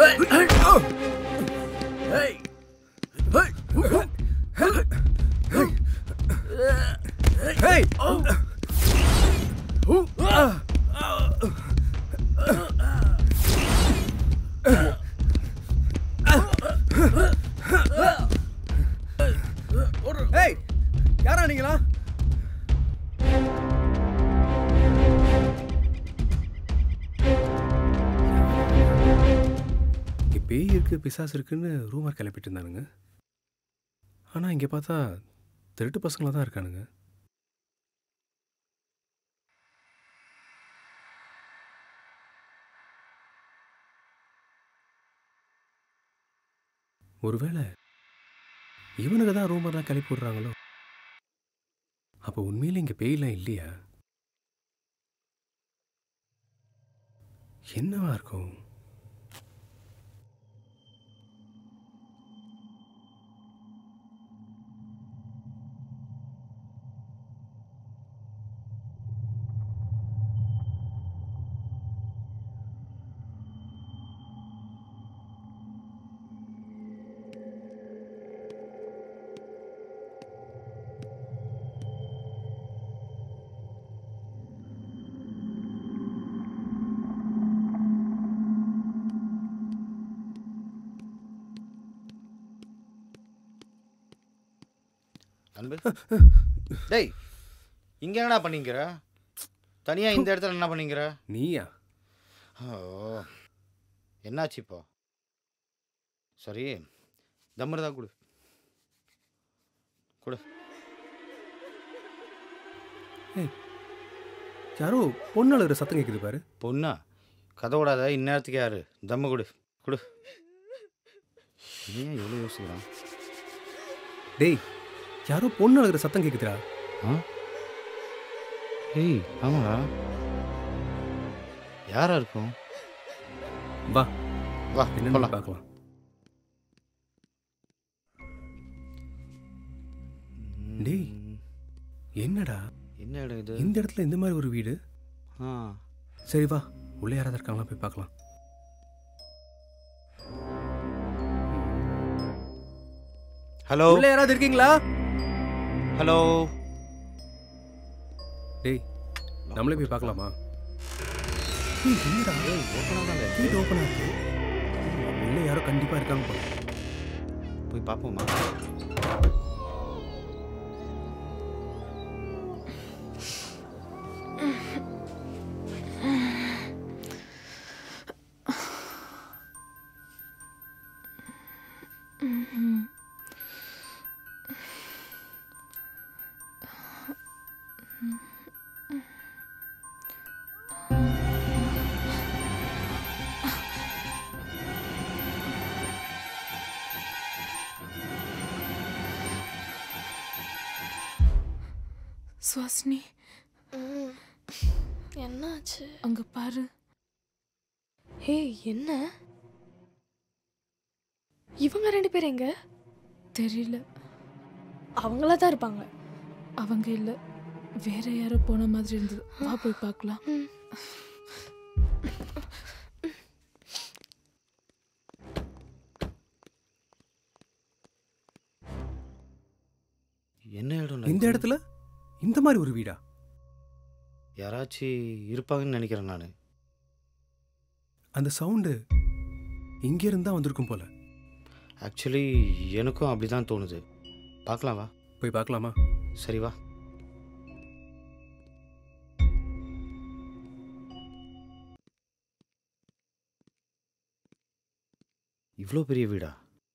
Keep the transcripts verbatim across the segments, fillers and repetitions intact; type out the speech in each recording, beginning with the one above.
யாரா நீங்களா? பேய் இருக்கு பிசாசு இருக்குன்னு ரூமர் கிளப்பிட்டு இருந்தானுங்க. ஆனால் இங்கே பார்த்தா திருட்டு பசங்களாக தான் இருக்கானுங்க. ஒருவேளை இவனுக்கு தான் ரூமர்லாம் கிளப்பி விடுறாங்களோ? அப்போ உண்மையில இங்கே பேயெல்லாம் இல்லையா? என்னவா இருக்கும்? டேய், இங்க என்னடா பண்ணிக்கிற? தனியா இந்த இடத்துல என்ன பண்ணிக்கிற? நீயா? ஓ, என்னாச்சு இப்போ? சரி, தம்முறதா கொடு கொடு. யாரோ பொண்ணு அழுகிற சத்தம் கேட்குது பாரு. பொண்ணா? கதை விடாத, இந்நேரத்துக்கு யாரு? தம்மு கொடு கொடு. ஏன் எவ்வளோ யோசிக்கிறான்? டேய், யாரோ பொண்ணு அழுகிற சத்தம் கேட்குதுடா. ஆ? ஏய், ஆமாடா. யாரா இருக்கும்? வா வா, என்ன பார்க்கலாம். டேய், என்னடா என்ன இடம் இது? இந்த இடத்துல இந்த மாதிரி ஒரு வீடு? ஆ, சரி வா, உள்ளே யாராவது இருக்காங்களா போய் பார்க்கலாம். ஹலோ, உள்ளே யாராவது இருக்கீங்களா? ஹலோ. டேய், நம்மளே போய் பார்க்கலாமா? என்னடா வீடு ஓப்பனாக இருக்கு. உள்ளே யாரோ கண்டிப்பாக இருக்காங்க போல. போய் பார்ப்போமா? சுவாசினி, என்னாச்சு? அங்க பாரு. ஹே, என்ன? இவங்க ரெண்டு பேரும் எங்க? தெரியல. அவங்களா தான் இருப்பாங்க. அவங்க இல்ல, வேற யாரோ போன மாதிரி இருந்தது. வா போய் பார்க்கலாம். என்ன இடம்? இந்த இடத்துல இந்த மாதிரி ஒரு வீடா? யாராச்சும் இருப்பாங்கன்னு நினைக்கிறேன் நான். அந்த சவுண்டு இங்கே இருந்தா வந்திருக்கும் போல. ஆக்சுவலி எனக்கும் அப்படிதான் தோணுது. பார்க்கலாம் வா. போய் பார்க்கலாமா? சரி வா. இவ்வளோ பெரிய வீடா?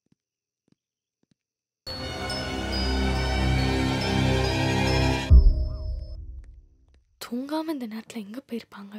தூங்காம இந்த நேரத்துல எங்க போயிருப்பாங்க?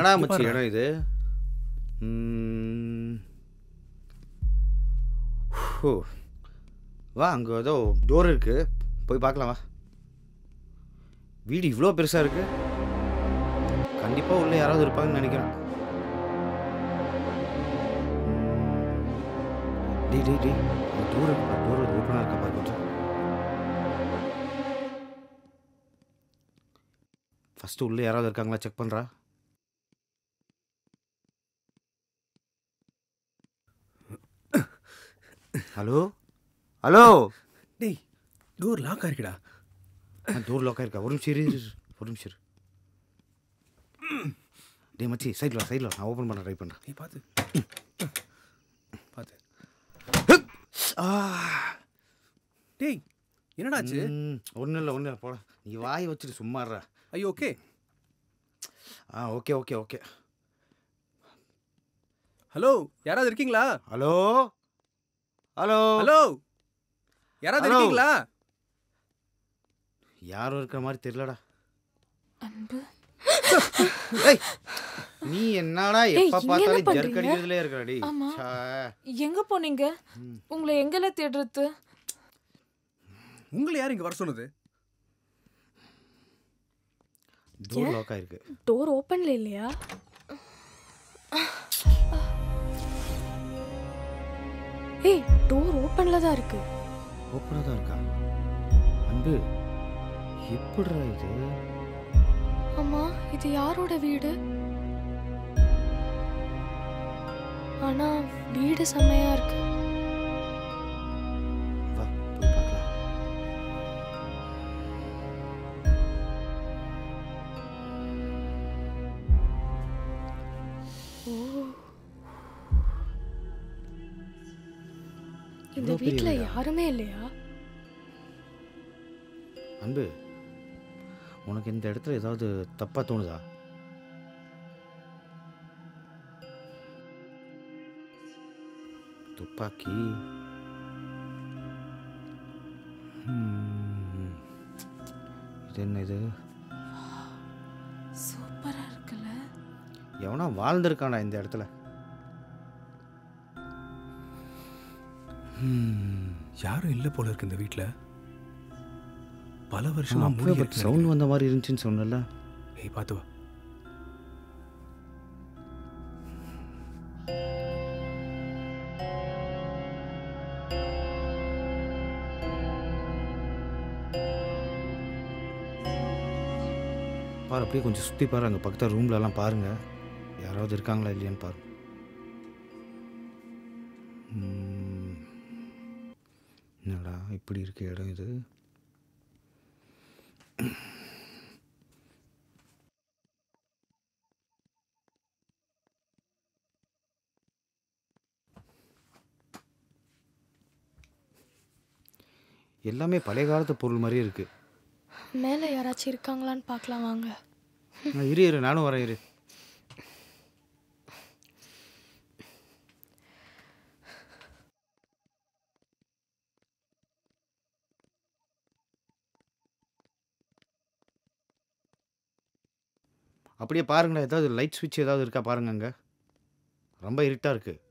என்னடா இங்க மச்சி பாருடா. இடம் இது? ம். ஹோ. வா அங்கே ஏதோ டோர் இருக்கு, போய் பார்க்கலாம் வா. வீடு இவ்வளோ பெருசாக இருக்கு. கண்டிப்பாக உள்ளே யாராவது இருப்பாங்கன்னு நினைக்கிறேன். டேய் டேய் டேய் டோர் இருக்குப்பா, டோர் ஓப்பனாக இருக்கப்பா கொஞ்சம். ஃபஸ்ட்டு உள்ளே யாராவது இருக்காங்களா செக் பண்ணுறா. Hello hello. டேய் டோர் லாக் ஆயிருக்குடா. டோர் லாக் ஆயிருக்கா? ஒரு நிமிஷம் இரு இரு, இரு. ஒரு நிமிஷம் இரு. டேய் மச்சி சைடில் சைடில் நான் ஓப்பன் பண்ண ட்ரை பண்ணுறேன். நீ பார்த்து பார்த்து. டேய் என்னடாச்சு? ஒன்றும் இல்லை ஒன்றும் இல்லை போட. நீ வாய் வச்சுட்டு சும்மாடுறா. ஐயோ ஓகே. ஆ ஓகே ஓகே ஓகே. ஹலோ யாராவது இருக்கீங்களா? ஹலோ ஹலோ ஹலோ யாராவது Hello. இருக்கீங்களா? யாரும் இருக்கிற மாதிரி தெரியலடா. அன்பு ஏய் நீ என்னடா ஏய், எப்ப இங்க பார்த்தாலும் என்ன பண்றீங்க? ஜர்க் அடிக்கிறதுலே இருக்கடா. ஆமா. சா. எங்க போனீங்க? உங்களை எங்கெல்லாம் தேடுறது? உங்களை யார் இங்க வர சொன்னது? டோர் லாக் ஆயிருக்கு. டோர் ஓப்பன்ல இல்லையா? ஏய் டோர் ஓப்பன்ல தான் இருக்கு. ஓப்பனாக தான் இருக்கா? அன்பு எப்படிடா இது? ஆமா இது யாரோட வீடு? ஆனா வீடு செம்மையா இருக்கு. வா போய் பார்க்கலாம். ஓ இந்த இவ்வளோ பெரிய வீட்ல வீடா? யாருமே இல்லையா? அன்பு உனக்கு இந்த இடத்துல ஏதாவது தப்பாக தோணுதா? துப்பாக்கி. ம். இது என்ன இது? சூப்பரா இருக்குல்ல? எவனா வாழ்ந்திருக்கானா இந்த இடத்துல? யாரும் இல்லை போல இருக்கு இந்த வீட்டில். பல வருஷமா மூடி இருக்கு. சவுண்ட் வந்த மாதிரி இருந்துச்சுன்னு சொன்னல. ஏய் பார்த்து வா. பாரு அப்படியே கொஞ்சம் சுற்றி பாரு. அங்கே பக்கத்தில் ரூம்லலாம் பாருங்க, யாராவது இருக்காங்களா இல்லையான்னு பாரு. ம். என்னடா இப்படி இருக்கு இடம் இது? எல்லாமே பழைய காலத்து பொருள் மாதிரியே இருக்கு. மேல யாராச்சும் இருக்காங்களான்னு பார்க்கலாம் வாங்க. ஆ, இரு இரு நானும் வரேன் இரு. அப்படியே பாருங்களேன், ஏதாவது லைட் சுவிட்ச் ஏதாவது இருக்கா பாருங்க. அங்கே ரொம்ப இருட்டாக இருக்குது.